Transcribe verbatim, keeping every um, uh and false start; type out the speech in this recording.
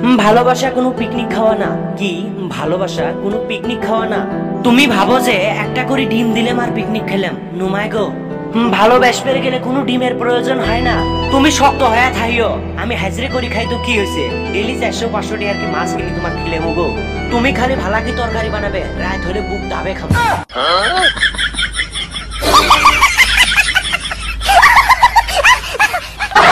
ভালোবাসা কোনো পিকনিক খাওয়া না। কি ভালোবাসা কোনো পিকনিক খাওয়া না? তুমি ভাবো যে একটা করে ডিম দিলে মার পিকনিক খেলাম, নুমায় গো। ভালোবাসবে গেলে কোনো ডিমের প্রয়োজন হয় না। তুমি শক্ত হয়ে থাইও, আমি হাজরে করি খাই তো কি হয়েছে? ডেলি চারশো পাঁচশো টাকার কি মাছ কিনি তোমার খেলে মুগো। তুমি খালি ভালা কি তরকারি বানাবে, রাত হলে বুক দাবে খাবো।